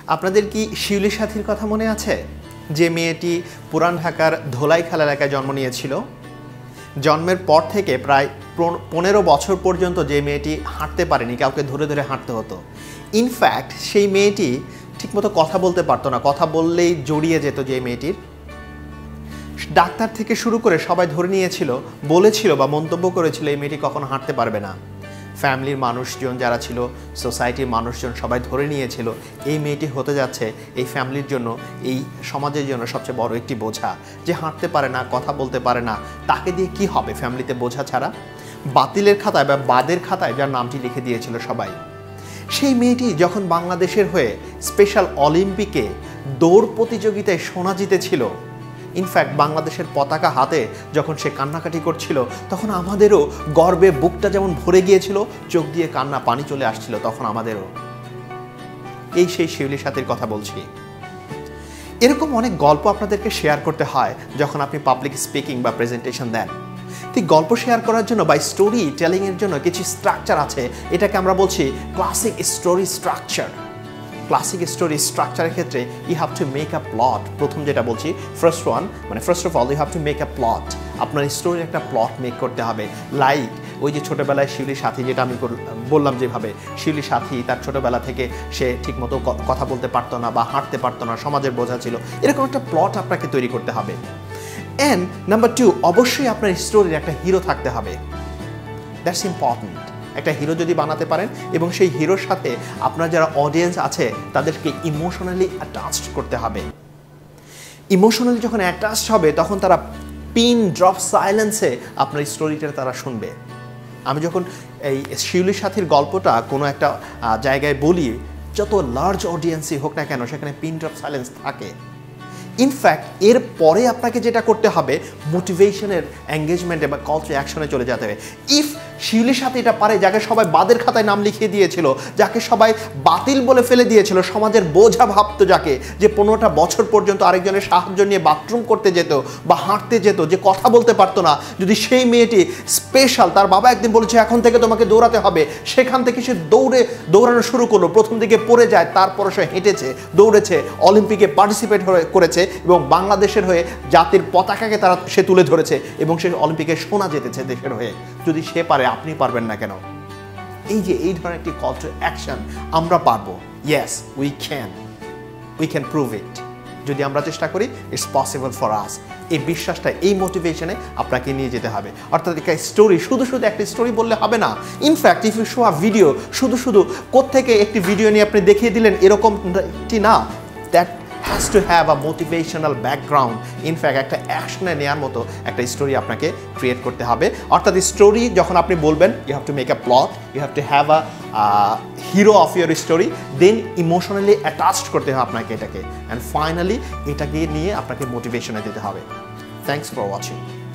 আপনাদের কি শিউলি সাথীর কথা মনে আছে, যে মেয়েটি পুরান ঢাকার ধোলাইখাল এলাকায় জন্ম নিয়েছিল? জন্মের পর থেকে প্রায় 15 বছর পর্যন্ত যে মেয়েটি হাঁটতে পারেনি, কাউকে ধরে ধরে হাঁটতে হতো। ইনফ্যাক্ট সেই মেয়েটি ঠিকমতো কথা বলতে পারতো না, কথা বললেই জড়িয়ে যেত। যে মেয়েটির ডাক্তার থেকে শুরু করে সবাই ধরে নিয়েছিল, বলেছিল বা মন্তব্য করেছিল এই মেয়েটি কখনো হাঁটতে পারবে না। ফ্যামিলির মানুষজন যারা ছিল, সোসাইটির মানুষজন সবাই ধরে নিয়েছিল এই মেয়েটি হতে যাচ্ছে এই ফ্যামিলির জন্য, এই সমাজের জন্য সবচেয়ে বড় একটি বোঝা। যে হাঁটতে পারে না, কথা বলতে পারে না, তাকে দিয়ে কি হবে ফ্যামিলিতে বোঝা ছাড়া? বাতিলের খাতায় বা বাদের খাতায় যার নামটি লিখে দিয়েছিল সবাই। সেই মেয়েটি যখন বাংলাদেশের হয়ে স্পেশাল অলিম্পিকে দৌড় প্রতিযোগিতায় সোনা জিতেছিল, ইনফ্যাক্ট বাংলাদেশের পতাকা হাতে যখন সে কান্নাকাটি করছিল, তখন আমাদেরও গর্বে বুকটা যেমন ভরে গিয়েছিল, চোখ দিয়ে কান্না পানি চলে আসছিল তখন আমাদেরও। এই সেই শিউলি সাথীর কথা বলছি। এরকম অনেক গল্প আপনাদেরকে শেয়ার করতে হয় যখন আপনি পাবলিক স্পিকিং বা প্রেজেন্টেশন দেন। ঠিক গল্প শেয়ার করার জন্য বা স্টোরি টেলিংয়ের জন্য কিছু স্ট্রাকচার আছে, এটাকে আমরা বলছি classic story structure. Classic story স্ট্রাকচারের ক্ষেত্রে you have to make a plot. প্রথম যেটা বলছি, first of all you have to make a plot. আপনার স্টোরির একটা প্লট মেক করতে হবে। লাইক ওই যে ছোটোবেলায় শিউলি সাথী, যেটা আমি বললাম, যেভাবে শিউলি সাথী তার ছোটোবেলা থেকে সে ঠিকমতো কথা বলতে পারতো না বা হাঁটতে পারতো না, সমাজের বোঝা ছিল, এরকম একটা প্লট আপনাকে তৈরি করতে হবে। অ্যান্ড নাম্বার 2, অবশ্যই আপনার স্টোরির একটা হিরো থাকতে হবে। That's important. একটা হিরো যদি বানাতে পারেন এবং সেই হিরোর সাথে আপনার যারা অডিয়েন্স আছে তাদেরকে ইমোশনালি অ্যাটাচড করতে হবে। ইমোশনালি যখন অ্যাটাচড হবে তখন তারা পিন ড্রপ সাইলেন্সে আপনার স্টোরিটা তারা শুনবে। আমি যখন এই শিউলি সাথীর গল্পটা কোনো একটা জায়গায় বলি, যত লার্জ অডিয়েন্সই হোক না কেন সেখানে পিন ড্রপ সাইলেন্স থাকে। ইনফ্যাক্ট এর পরে আপনাকে যেটা করতে হবে, মোটিভেশনের এঙ্গেজমেন্টে বা কল টু অ্যাকশনে চলে যেতে হবে। ইফ শিউলি সাথী এটা পারে, যাকে সবাই বাদের খাতায় নাম লিখিয়ে দিয়েছিল, যাকে সবাই বাতিল বলে ফেলে দিয়েছিল, সমাজের বোঝা ভাবতো, যাকে যে 15টা বছর পর্যন্ত আরেকজনের সাহায্য নিয়ে বাথরুম করতে যেত বা হাঁটতে যেত, যে কথা বলতে পারতো না, যদি সেই মেয়েটি স্পেশাল, তার বাবা একদিন বলেছে এখন থেকে তোমাকে দৌড়াতে হবে, সেখান থেকে সে দৌড়ানো শুরু করলো। প্রথম দিকে পড়ে যায়, তারপরে সে হেঁটেছে, দৌড়েছে, অলিম্পিকে পার্টিসিপেট করেছে এবং বাংলাদেশের হয়ে জাতির পতাকাকে সে তুলে ধরেছে এবং সে অলিম্পিকে সোনা জিতেছে দেশের হয়ে। যদি সে পারে, আপনি পারবেন না কেন? এই ধরনের একটি কল টু অ্যাকশন আমরা পারবো। Yes, we can prove it. যদি আমরা চেষ্টা করি, ইটস পসিবল ফর আস। এই বিশ্বাসটা, এই মোটিভেশনে আপনাকে নিয়ে যেতে হবে। অর্থাৎ একটা স্টোরি, শুধু একটা স্টোরি বললে হবে না। In fact if you show a video, শুধু কোত্থেকে একটি ভিডিও নিয়ে আপনি দেখিয়ে দিলেন এরকমটি না। That has to have a motivational background. In fact একটা অ্যাকশনে নেওয়ার মতো একটা স্টোরি আপনাকে ক্রিয়েট করতে হবে। অর্থাৎ স্টোরি যখন আপনি বলবেন, you have to make a plot, you have to have a hero of your story, then emotionally attached করতে হবে আপনাকে এটাকে, অ্যান্ড ফাইনালি এটাকে নিয়ে আপনাকে মোটিভেশনে দিতে হবে। Thanks for watching.